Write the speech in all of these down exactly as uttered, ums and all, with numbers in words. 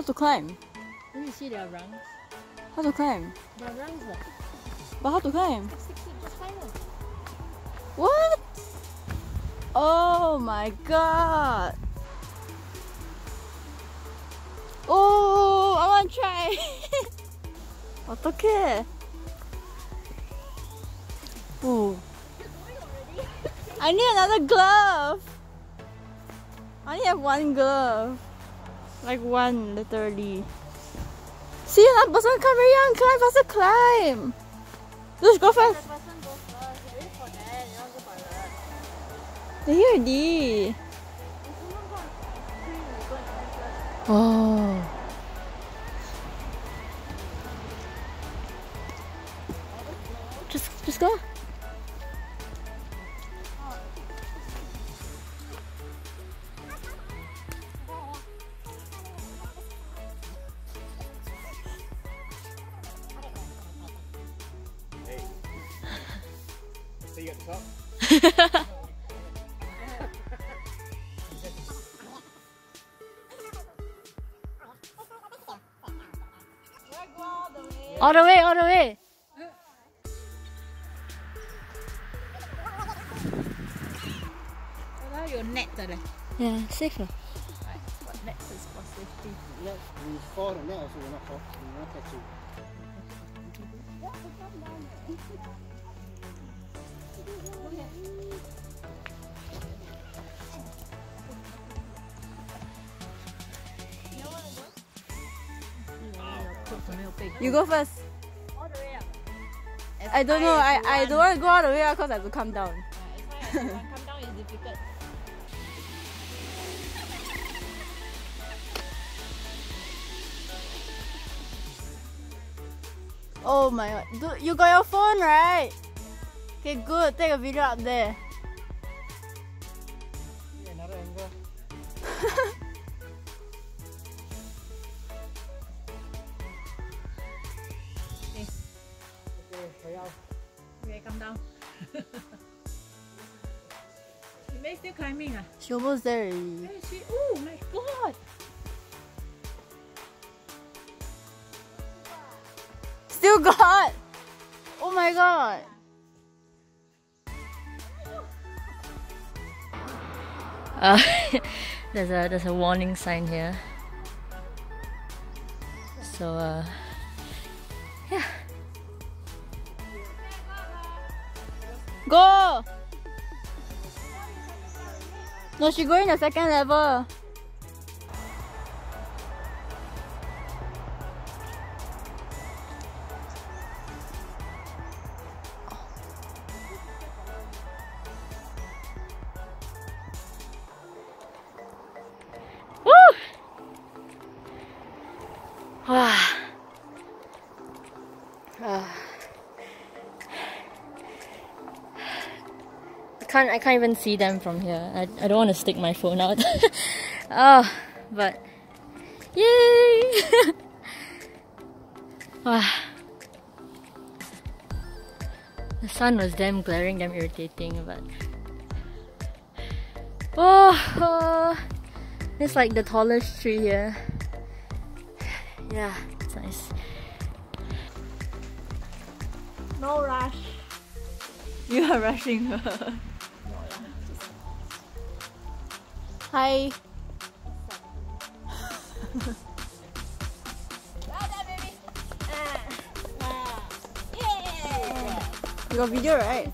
to climb? Don't you see there are rungs? How to climb? There are rungs, what? But how to climb? Just stick it, just climb it. What? Oh my god! Oh, I want to try. 어떡해? Oh. I need another glove. I only have one glove. Like one, literally. See, that person come very young. Climb faster, climb. Just go first. The person go first. You wait for that. You want to go for that. They're here already. If someone got ice cream, you go and climb first. Oh. Just, just go. Hey. See you at the top. All the way, all the way. Now you're net today. Yeah, safe. Right. What net is for safety? Let we fall the net so we're not fall. We're not catching. You go first. All the way up. As I don't high know. as I, you I want. don't want to go all the way out because I have to come down. Yeah, as high as you want. Come down is difficult. Oh my god. Dude, you got your phone, right? Okay, good. Take a video up there. Yeah, another angle. Okay. Okay, hurry up. Okay, come down. You may still climbing, ah? She almost there already. Where is she? Oh my god! Still got! Oh my god! Uh, there's a there's a warning sign here. So uh, yeah. Go! No, she going the second level. Woo! Wow. Ah. I can't I can't even see them from here. I, I don't want to stick my phone out. Oh, but yay! Wow. The sun was damn glaring, damn irritating, but oh, oh, it's like the tallest tree here. Yeah, it's nice. No rush. You are rushing her. Hi. Well done, baby. Ah, ah. Yeah. You got video, right?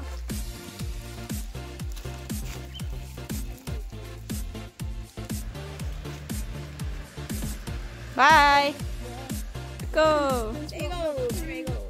Bye. Go. There you go. There you go.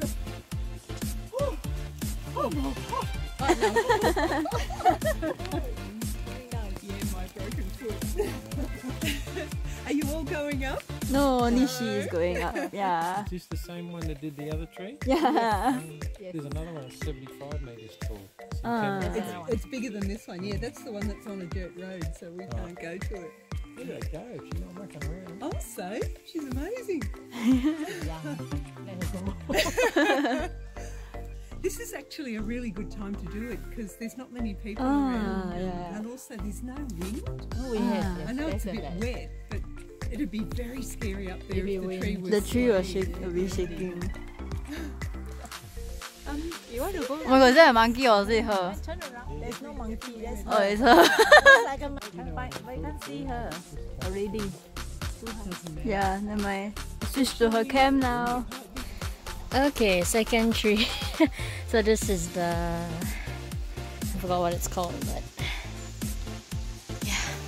Oh no! Oh no. Yeah, my broken foot. Are you all going up? No, only she is going up. Yeah. Is this the same one that did the other tree? Yeah. There's another one seventy-five metres tall. Ah. Centennial It's, Tree. it's bigger than this one. Yeah, that's the one that's on a dirt road, so we can't go to it. Where did it go? She's not mucking around. Oh, so she's amazing. This is actually a really good time to do it because there's not many people Ah, around, yeah. and also there's no wind. Oh, we Ah. have. I know it's a bit wet, but It'd be very scary up there Maybe if the wind. tree was The tree was swaying. shake, will be shaking. Um, you want to go? Oh my god, is that a monkey or is it her? Turn around. There's no monkey. There's Oh, it's her. It's like a monkey. I can't find, I can't see her already. Yeah, never mind. Switch to her cam now. Okay, second tree. So this is the, I forgot what it's called, but yeah.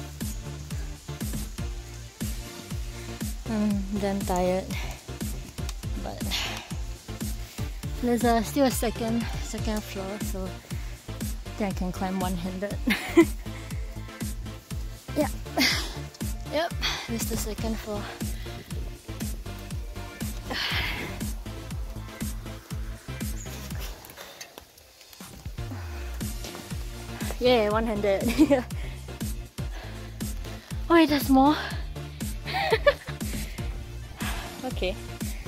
I'm done tired, but there's a, still a second second floor, so I think I can climb one-handed. Yeah. Yep, this is the second floor. Yeah, one-handed. Oh wait, there's more. Okay.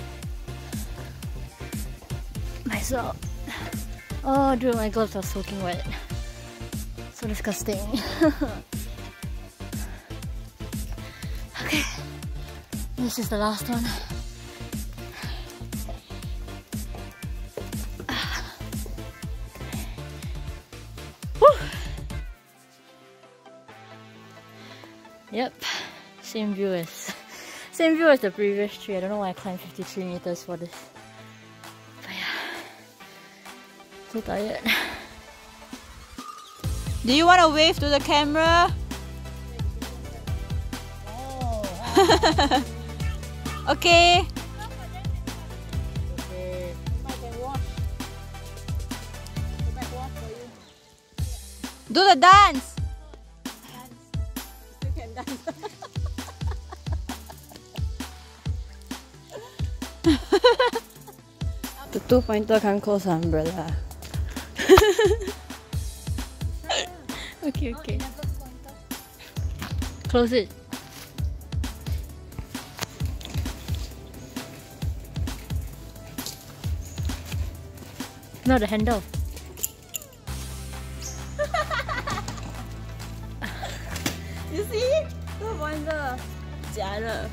Myself. Oh dude, my gloves are soaking wet. So disgusting. Okay. This is the last one. Yep, same view as same view as the previous tree. I don't know why I climbed fifty-three meters for this. But yeah, so tired. Do you want to wave to the camera? Okay. Do the dance. You can dance. The two pointer can't close the umbrella. Okay, okay. Close it. No, the handle. You see? Two pointer. 假的.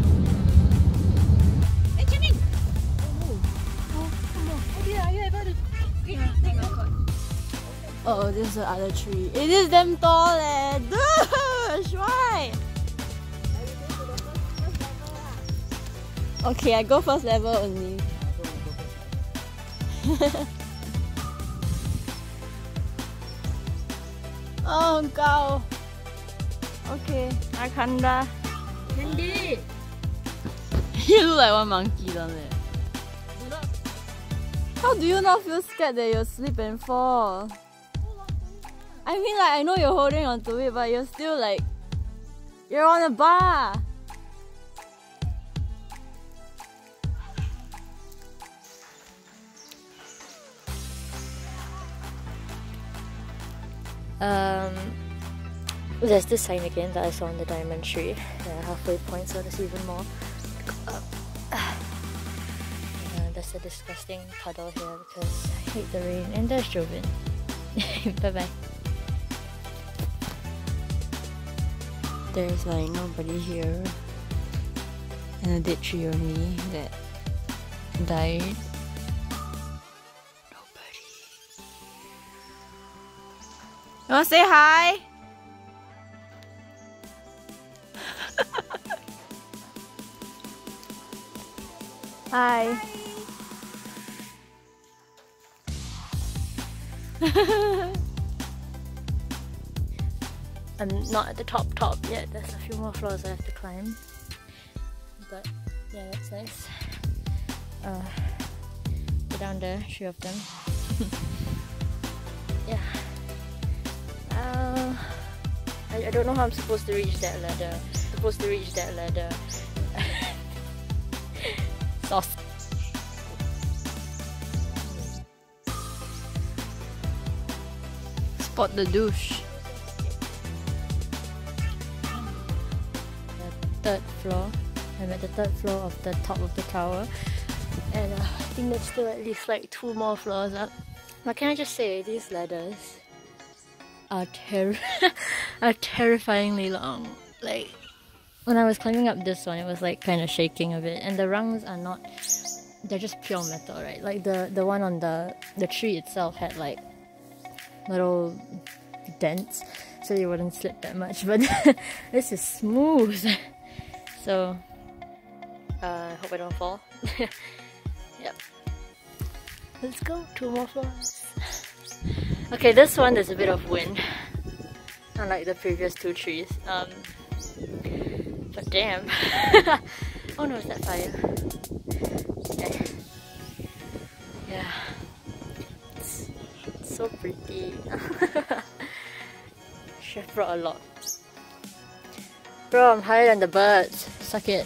Hey, Jenny! Oh, oh, come on. Oh dear, are you able to take a, take a cut? Oh, this is the other tree. It is damn tall eh. Dude, why? Okay, I go first level only. Oh, cow. Okay, Akanda. Handy. You look like one monkey down there. How do you not feel scared that you'll slip and fall? I mean, like, I know you're holding on to it, but you're still like, you're on a bar. Um, there's this sign again that I saw on the diamond tree. Yeah, halfway point, so there's even more. Go up. Uh, there's a disgusting puddle here because I hate the rain. And there's Jovyn. Bye bye. There's like nobody here, and a dead tree only that died. Nobody. You wanna say hi? Hi. I'm not at the top top yet. There's a few more floors I have to climb. But yeah, that's nice. Uh, go down there, three of them. Yeah. Uh, I, I don't know how I'm supposed to reach that ladder. Supposed to reach that ladder. Sauce. Spot the douche. Third floor. I'm at the third floor of the top of the tower, and uh, I think there's still at least like two more floors up. But can I just say, these ladders are ter are terrifyingly long. Like, when I was climbing up this one, it was like kind of shaking a bit, and the rungs are not, they're just pure metal, right? Like the the one on the the tree itself had like little dents, so you wouldn't slip that much, but this is smooth. So I uh, hope I don't fall. Yep. Let's go, two more floors. Okay, this one there's a bit of wind, unlike the previous two trees. Um, but damn. Oh no, is that fire? Okay. Yeah. It's, it's so pretty. Should have brought a lot. Bro, I'm higher than the birds. Suck it.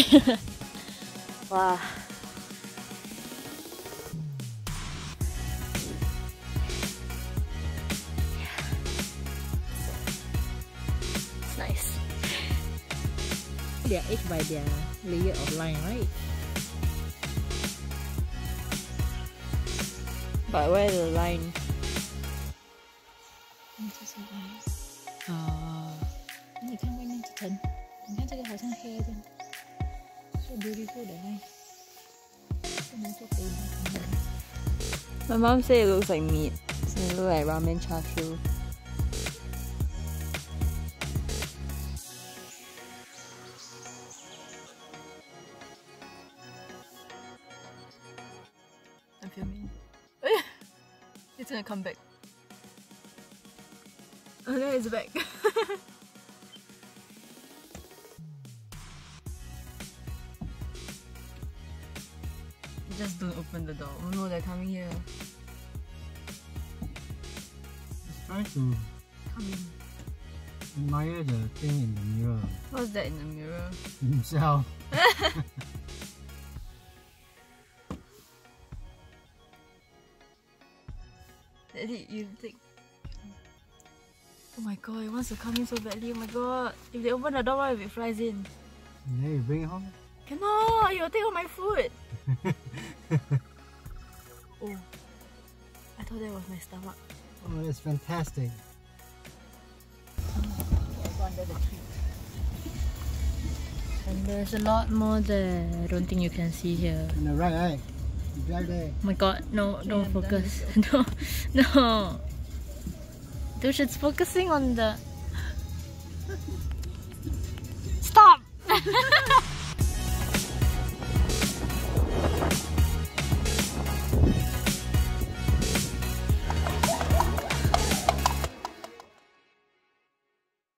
Wow. It's nice. They are aged by their layer of line, right? But where the line? Ah, 你看外面这层，你看这个好像黑的 ，so beautiful the line. 不能说肥吗？ My mom said it looks like meat. So it looks like ramen char siu. I'm filming. It's gonna come back. Oh, there it's back. Just don't open the door. Oh no, they're coming here. Just try to Come in. admire the thing in the mirror. What's that in the mirror? Himself. Daddy, you think? Oh my god, it wants to come in so badly. Oh my god. If they open the door, what if it flies in? Yeah, you bring it home. Cannot! You'll take all my food! Oh. I thought that was my stomach. Oh, that's fantastic. I go under the tree. And there's a lot more there. I don't think you can see here. On the right, right? Right there. Oh my god, no, Okay, don't I'm focus. No, no. Dude, it's focusing on the... Stop!